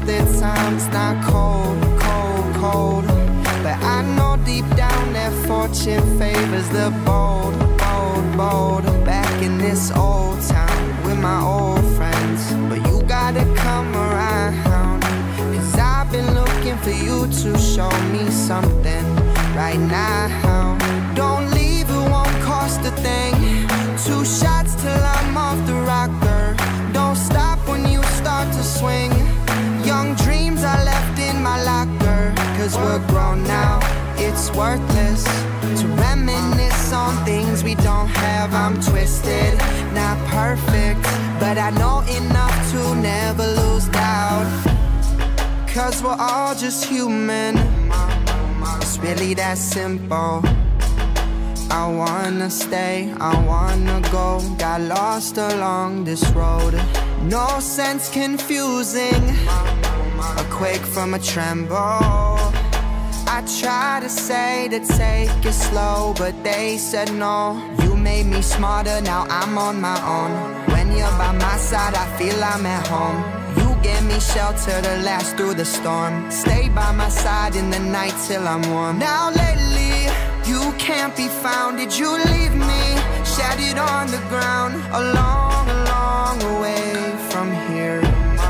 that time's not cold, cold, cold. But I know deep down that fortune favors the bold, bold, bold. Back in this old town with my old friends, but you gotta come around, 'cause I've been looking for you to show me something right now. Don't leave, it won't cost a thing. 2 shots till I'm off the rocker. Don't stop when you start to swing. Young dreams are left in my locker, 'cause we're grown now, it's worthless to reminisce on things we don't have. I'm twisted, not perfect, but I know enough to never lose doubt, 'cause we're all just human. It's really that simple. I wanna stay, I wanna go. Got lost along this road. No sense confusing a quake from a tremble. I try to say to take it slow, but they said no. You made me smarter, now I'm on my own. When you're by my side, I feel I'm at home. You give me shelter to last through the storm. Stay by my side in the night till I'm warm. Now lately, you can't be found. Did you leave me shattered on the ground, a long, long way from here?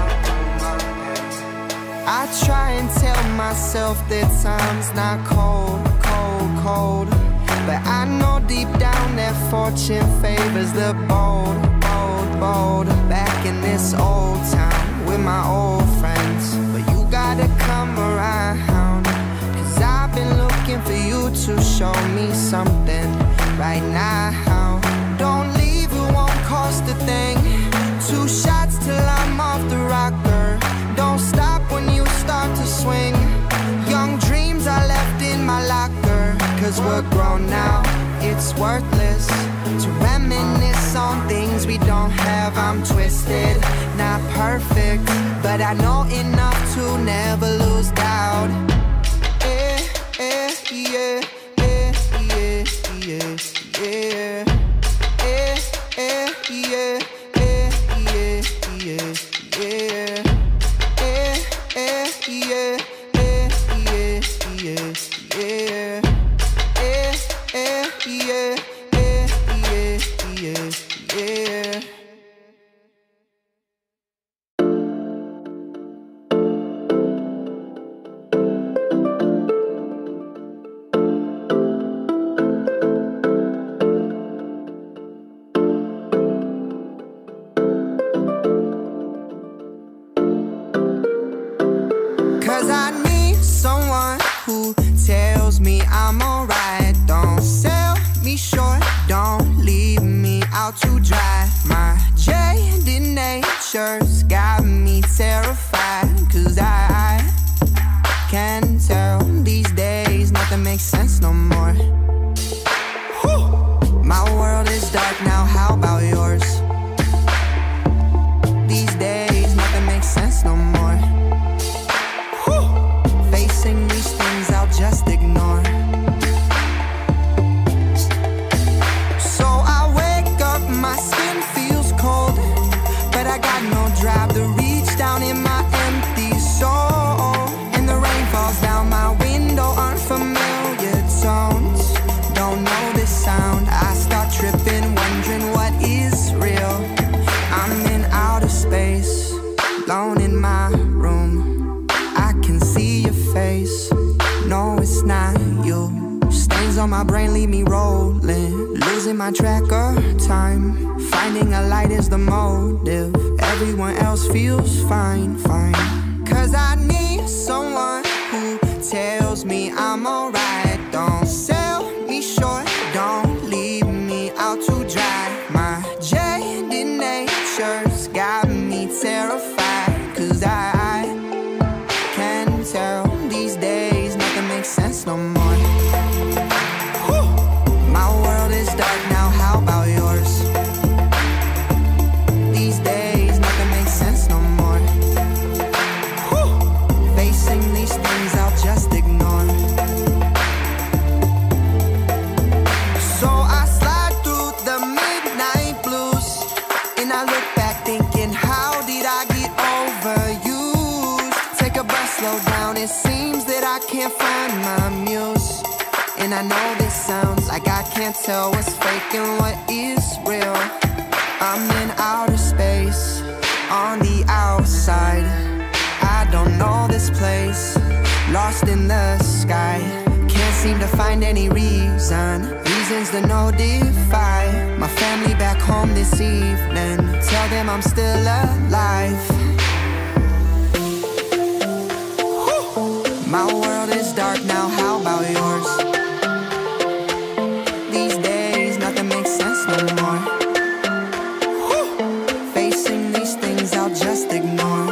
I try and tell myself that time's not cold, cold, cold. But I know deep down that fortune favors the bold, bold, bold. Back in this old town with my old friends, but you gotta come around, 'cause I've been looking for you to show me something right now. Don't leave, it won't cost a thing. 2 shots till I'm off the rocker. Don't stop when you start to swing. Young dreams are left in my locker, 'cause we're grown now, it's worthless to reminisce on things we don't have. I'm twisted, not perfect, but I know enough to never lose doubt. Yeah, yeah, yeah, yeah, yeah, yeah, yeah, yeah, yeah, yeah, yeah, yeah. Yeah, yeah, yeah, yeah, yeah, yeah, yeah, yeah, yeah, yeah. I need someone who tells me I'm alright. Don't sell me short, don't leave me out to dry. My jaded nature's got me terrified, 'cause I can tell these days nothing makes sense no more. Whew. My world is dark now, how about yours? These days nothing makes sense no more. Facing these things I'll just ignore. So I wake up, my skin feels cold, but I got no drive to reach down in my empty soul. And the rain falls down my window, unfamiliar tones. Don't know this sound, I start tripping, wondering what is real. I'm in outer space, alone in my room. I can see your face, no it's not you. Stains on my brain leave me rolling, losing my track of time. Finding a light is the motive, everyone else feels fine, fine. 'Cause I need someone who tells me I'm alright. Don't sell me short, don't leave me out to dry. My jaded nature's got me terrified, 'cause I can tell these days nothing makes sense no more. Whew. My world is dark now, how about yours? These days nothing makes sense no more. Whew. Facing these things I'll just ignore. So I slide through the midnight blues, and I look back thinking, how did I get overused? slow down. It seems that I can't find my muse. And I know this sounds like I can't tell what's fake and what is real. I'm in outer space, on the outside. I don't know this place, lost in the sky. Can't seem to find any reasons to notify my family back home this evening. Tell them I'm still alive. My world is dark now, how about yours? These days nothing makes sense no more. Facing these things I'll just ignore.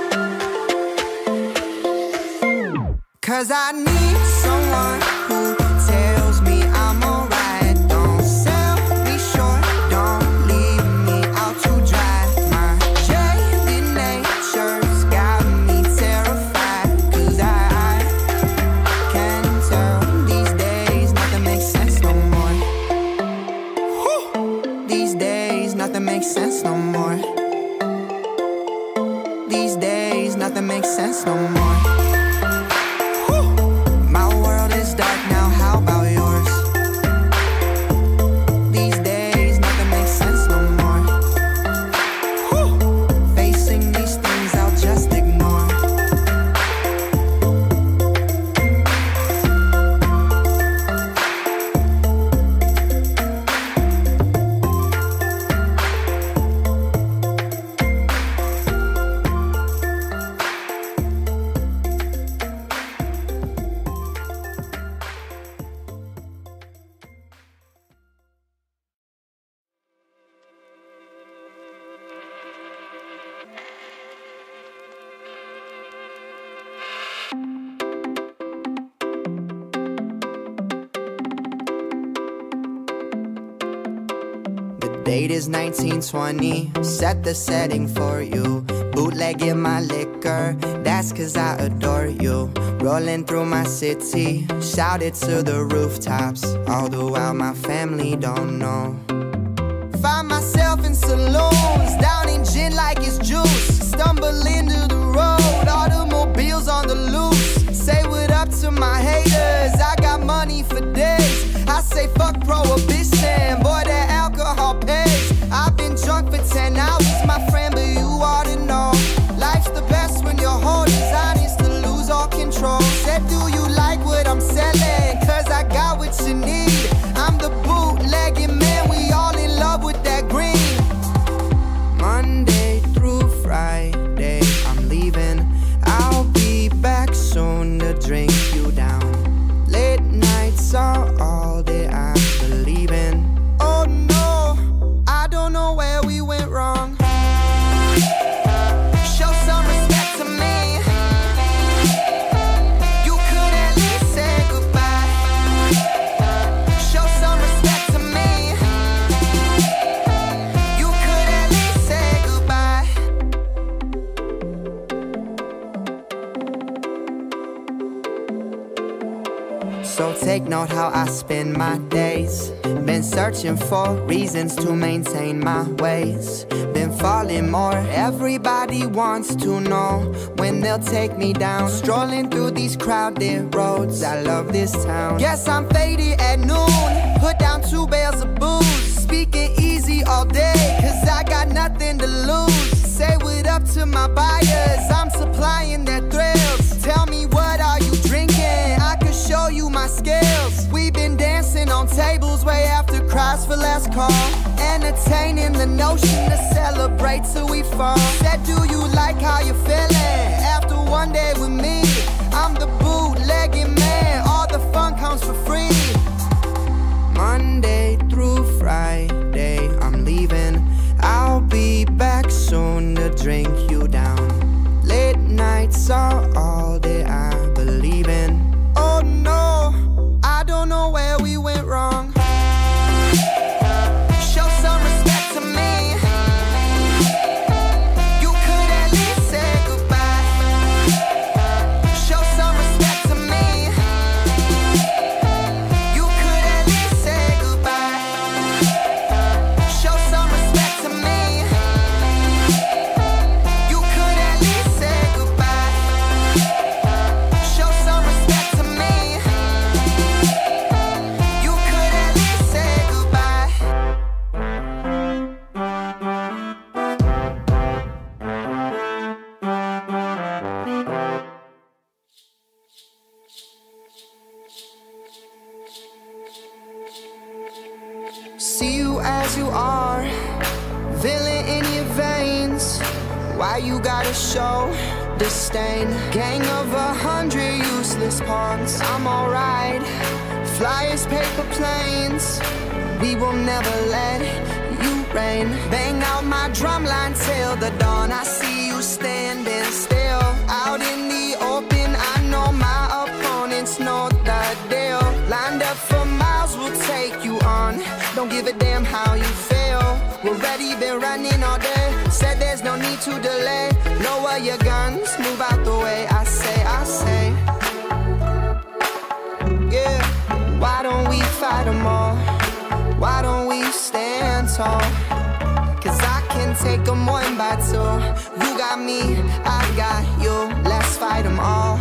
'Cause I need someone who tells me I'm alright. Don't sell me short, don't leave me out to dry. My jaded nature's got me terrified. 'Cause I can tell these days nothing makes sense no more. These days nothing makes sense no more. These days nothing makes sense no more. Dark now, how about yours? These days nothing makes sense no more. Facing these things I'll just ignore. Date is 1920, set the setting for you. Bootlegging my liquor, that's 'cause I adore you. Rolling through my city, shout it to the rooftops. All the while my family don't know. Find myself in saloons, downing gin like it's juice. Stumble into the road, automobiles on the loose. Say what up to my haters, I got money for days. I say fuck prohibition, boy that alcohol pays. I've been drunk for 10 hours, my friend, but you ought to know. Life's the best when your heart is honest to lose all control. Said do you like what I'm selling, 'cause I got what you need. I'm the bootlegging man, we all in love with that green. Monday through Friday, I'm leaving. I'll be back soon to drink you down. Late nights are all that I believe in. Oh no, I don't know where we went wrong. Show some respect to me. You could at least say goodbye. Show some respect to me. You could at least say goodbye. So take note how I spend my days. Been searching for reasons to maintain my ways. Been falling more, everybody wants to know when they'll take me down. Strolling through these crowded roads, I love this town. Guess I'm faded at noon, put down 2 bales of booze. Speaking easy all day, 'cause I got nothing to lose. Say what up to my buyers, I'm supplying their thrills. Tell me what are you drinking, I could show you my skills. We've been dancing on tables way after cries for last call. Entertaining the notion to celebrate till we fall. Said do you like how you're feeling after one day with me? I'm the bootlegging man, all the fun comes for free. Monday through Friday, I'm leaving. I'll be back soon to drink you down. Late nights are all that I believe in. Oh no, I don't know where we went wrong. Show some respect to me. You could at least say goodbye. you are, villain in your veins. Why you gotta show disdain? Gang of 100 useless pawns. I'm alright. Flyers, paper planes. We will never let you reign. Bang out my drum line till the dawn. I see you standing still out in the open. I know my opponents know the deal. Lined up for miles, we'll take you on. Don't give a damn how you feel. We're ready, been running all day. Said there's no need to delay. Lower your guns, move out the way. I say, yeah. Why don't we fight them all? Why don't we stand tall? Cause I can take them one by two. You got me, I got you. Let's fight them all.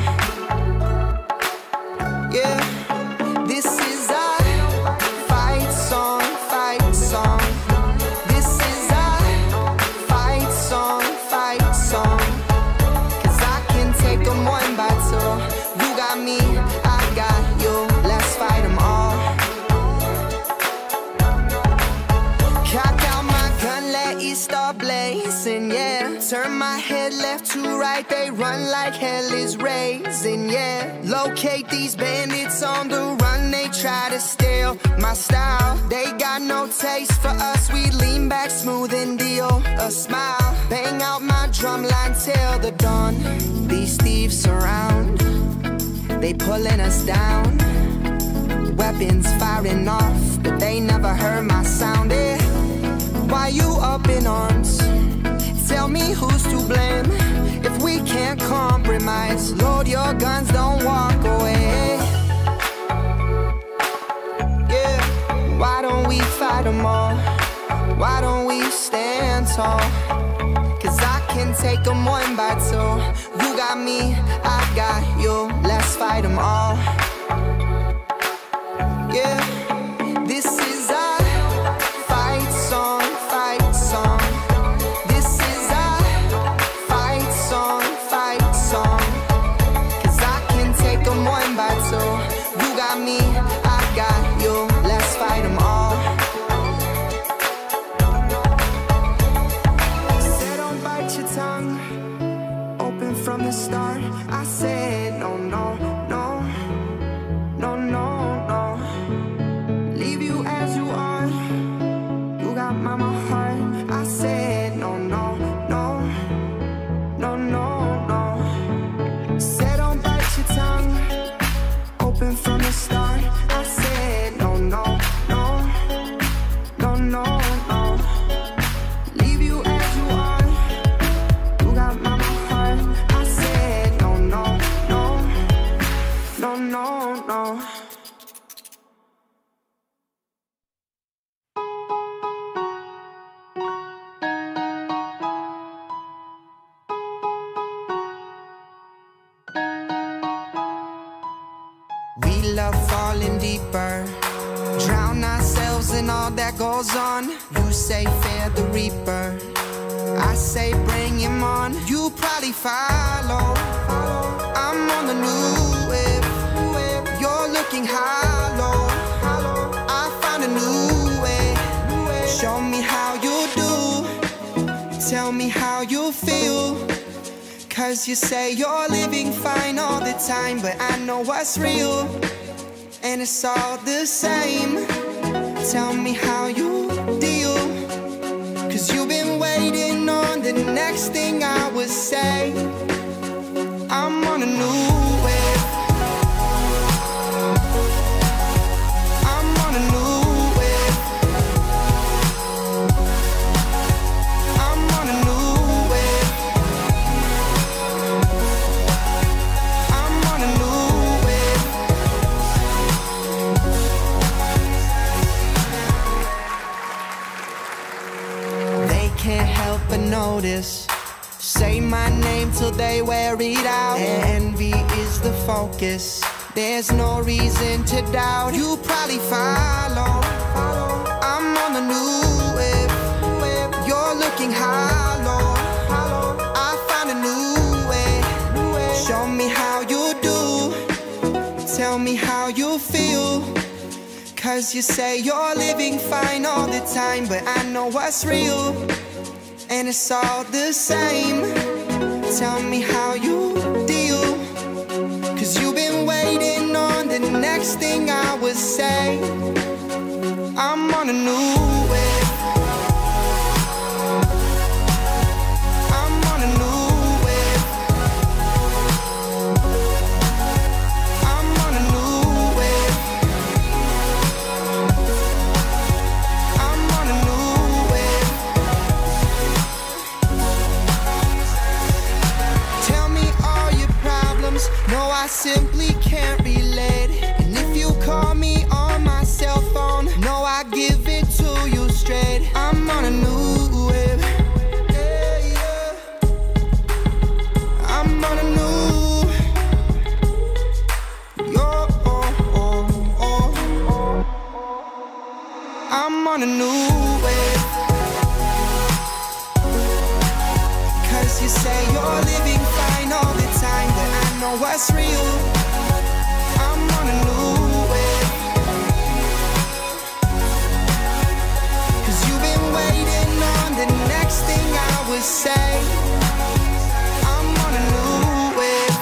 Yeah. This is a fight song, fight song. This is a fight song, fight song. Cause I can take them one by two. You got me, I got you. Let's fight them all. Cock out my gun, let it start blazing, yeah. Turn my head left to right, they run like hell is raising, yeah. Locate these bandits on the run, they try to steal my style. They got no taste for us, we lean back smooth and deal a smile. Bang out my drum line till the dawn. These thieves surround, they pulling us down. Weapons firing off, but they never heard my sound, yeah. Why you up in arms? Tell me who's to blame. If we can't compromise, load your guns, don't walk away. Yeah, why don't we fight them all? Why don't we stand tall? Cause I can take them one by two. You got me, I got you. Let's fight them all. Yeah, this is a fight song, fight song. This is a fight song, fight song. Cause I can take them one by two. You got me, I got you. Let's fight them all. Said don't bite your tongue, open from the start. I said no, no, no, no, no, no. Leave you as you are. You got my heart. I said no, no, no, no, no, no. Said don't bite your tongue, open from the start. I said no, no, no, no, no, no. Leave you as you are. You got my heart. I said no, no, no, no, no, no. We love falling deeper, drown ourselves in all that goes on. You say fear the reaper, I say bring him on. You probably follow, I'm on the new wave. You're looking hollow, I found a new way. Show me how you do, tell me how you feel. Cause you say you're living fine all the time, but I know what's real, and it's all the same. Tell me how you deal, cause you've been waiting on the next thing I would say. I'm on a new wave, I'm on a new wave, I'm on a new wave, I'm on a new wave. They can't help but notice, say my name till they wear it out. Envy is the focus, there's no reason to doubt. You probably follow, I'm on the new wave. You're looking hollow, I found a new way. Show me how you do, tell me how you feel. 'Cause you say you're living fine all the time, but I know what's real, and it's all the same. Tell me how you deal, 'cause you've been waiting on the next thing I would say. I'm on a new wave. I'm on a new wave. I'm on a new wave. I'm on a new wave. Tell me all your problems. No, I simply can't relate. And if you call me on my cell phone, no, I give it to you straight. I'm on a new wave. Yeah, yeah. I'm on a new. I'm on a new wave. 'Cause you say you're living fine all the time, but I know what's real. I'm on a new wave. 'Cause you've been waiting on the next thing I would say. I'm on a new wave.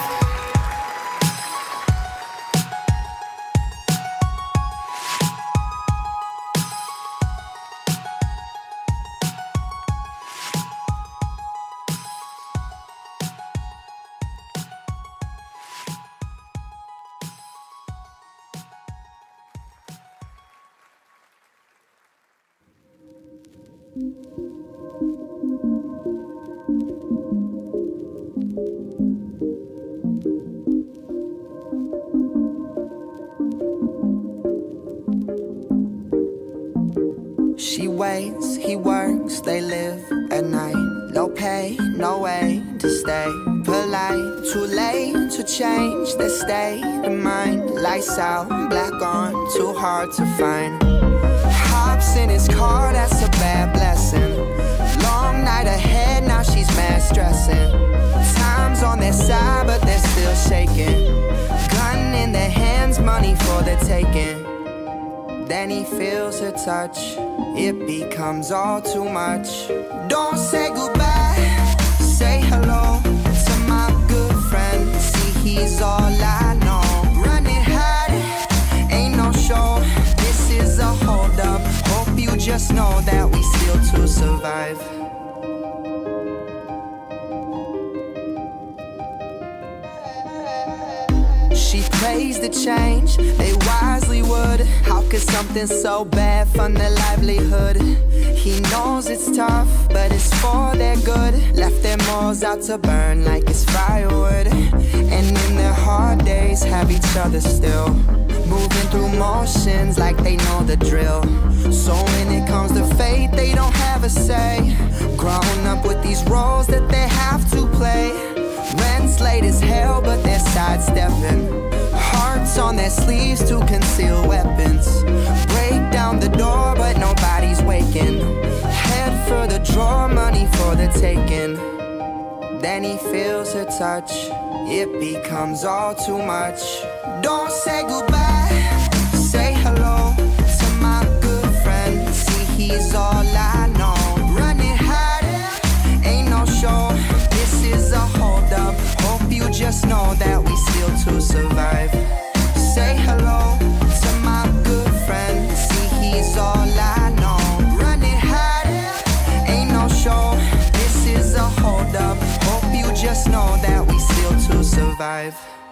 She waits, he works, they live at night. Low pay, no way to stay polite. Too late to change their state of mind. Lights out, black on, too hard to find. Hops in his car, that's a bad blessing. Long night ahead, now she's mad stressing. Time's on their side, but they're still shaking. Gun in their hands, money for the taking. Then he feels her touch, it becomes all too much. Don't say goodbye, say hello to my good friend. See, he's all I know. Running hot, ain't no show. This is a hold up. Hope you just know that we still to survive. She prays the change, they wisely would. How could something so bad fund their livelihood? He knows it's tough, but it's for their good. Left their morals out to burn like it's firewood. And in their hard days have each other still, moving through motions like they know the drill. So when it comes to fate, they don't have a say. Grown up with these roles that they have to play. Rent's late as hell, but they're sidestepping. Hearts on their sleeves to conceal weapons. Break down the door, but nobody's waking. Head for the drawer, money for the taking. Then he feels her touch, it becomes all too much. Don't say goodbye, say hello to my good friend. See, he's all I know. Running hot, ain't no show. This is a hold up. Hope you just know that we still to survive. Say hello to my good friend. See, he's all I know. Running hot, ain't no show. This is a hold up. Hope you just know that we still to survive.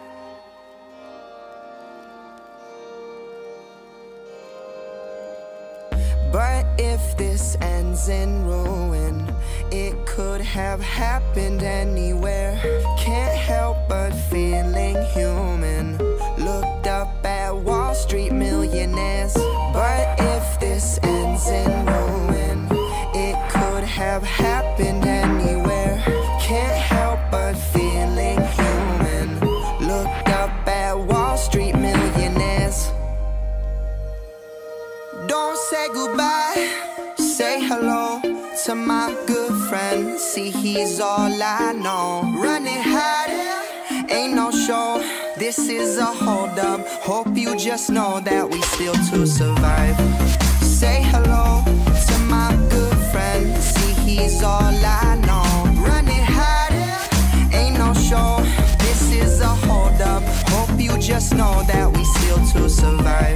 But if this ends in ruin, it could have happened anywhere. Can't help but feeling human. Looked up at Wall Street millionaires. But if this ends in ruin, it could have happened anywhere. Can't help but feeling human. Looked up at Wall Street millionaires. Don't say goodbye, say hello to my good friend. See, he's all I know. Running hot, ain't no show. this is a hold up. Hope you just know that we still to survive. Say hello to my good friend. See, he's all I know. Running hard, ain't no show. This is a hold up. Hope you just know that we still to survive.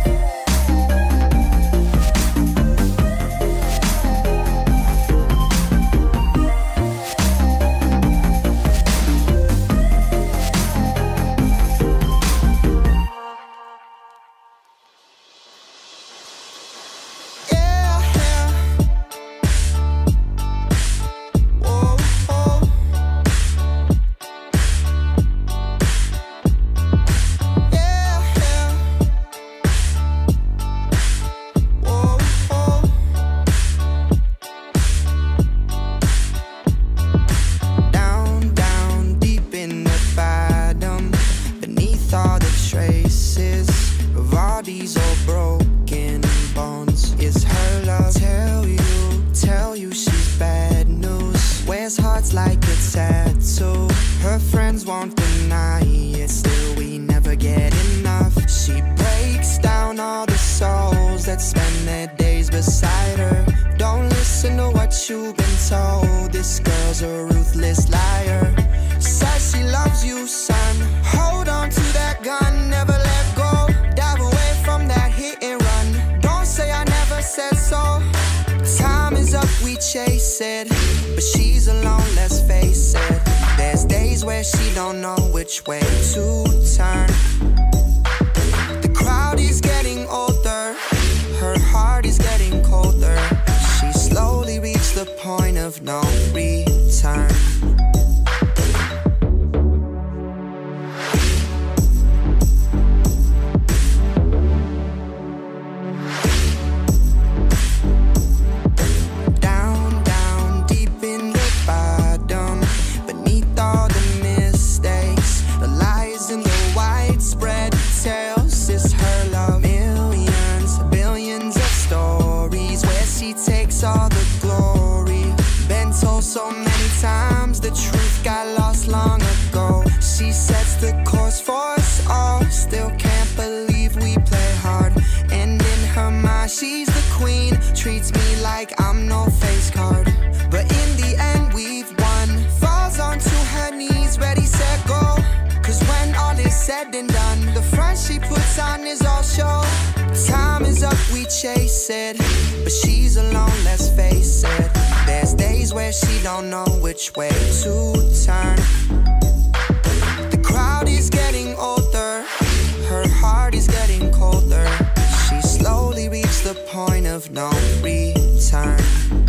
These old broken bones, it's her love. Tell you she's bad news. Wears hearts like a tattoo. Her friends won't deny it, still we never get enough. She breaks down all the souls that spend their days beside her. Don't listen to what you've been told, this girl's a ruthless liar. Says she loves you, son, hold on to that gun, never let go. Dive away from that hit and run. Don't say I never said so. Time is up, we chase it, but she's alone, let's face it. There's days where she don't know which way to turn. The crowd is getting older, her heart is getting colder. She slowly reached the point of no return. All the glory, been told so many times, the truth got lost long ago. She sets the course for us all, still can't believe we play hard. And in her mind she's the queen, treats me like I'm no face card. But in the end we've won, falls onto her knees, ready, set, go. Cause when all is said and done, the front she puts on is all show. Time is up, we chase it, but she's alone, let's face it. There's days where she don't know which way to turn. The crowd is getting older, her heart is getting colder. She slowly reached the point of no return.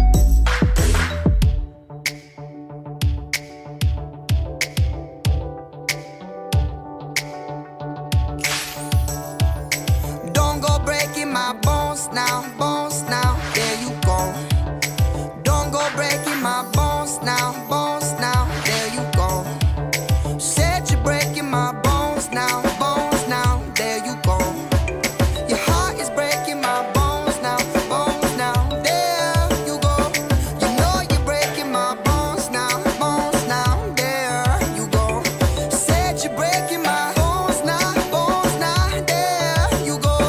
My bones now, there you go. Don't go breaking my bones now, there you go. Said you're breaking my bones now, there you go. Your heart is breaking my bones now, there you go. You know you're breaking my bones now, there you go. Said you're breaking my bones now, there you go.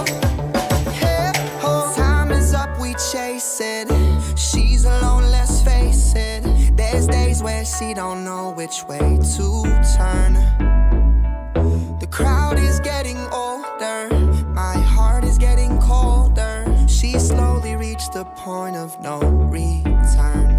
We chase it, she's alone, let's face it. There's days where she don't know which way to turn. The crowd is getting older, my heart is getting colder. She slowly reached the point of no return.